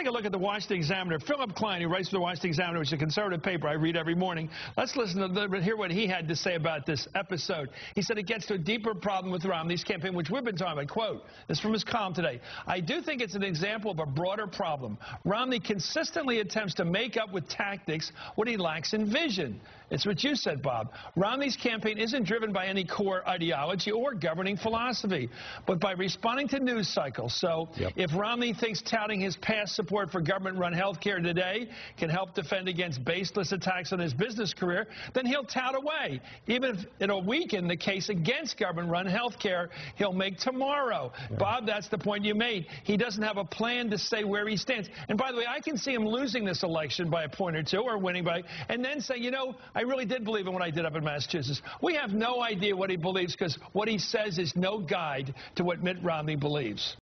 take a look at the Washington Examiner. Philip Klein, who writes for the Washington Examiner, which is a conservative paper I read every morning. Let's listen to hear what he had to say about this episode. He said it gets to a deeper problem with Romney's campaign, which we've been talking about. Quote, this is from his column today. I do think it's an example of a broader problem. Romney consistently attempts to make up with tactics what he lacks in vision. It's what you said, Bob. Romney's campaign isn't driven by any core ideology or governing philosophy, but by responding to news cycles. So if Romney thinks touting his past support for government-run health care today can help defend against baseless attacks on his business career, then he'll tout away. Even if it'll weaken the case against government-run health care he'll make tomorrow. Bob, that's the point you made. He doesn't have a plan to say where he stands. And by the way, I can see him losing this election by a point or two or winning by, and then say, you know, I really did believe in what I did up in Massachusetts. We have no idea what he believes because what he says is no guide to what Mitt Romney believes.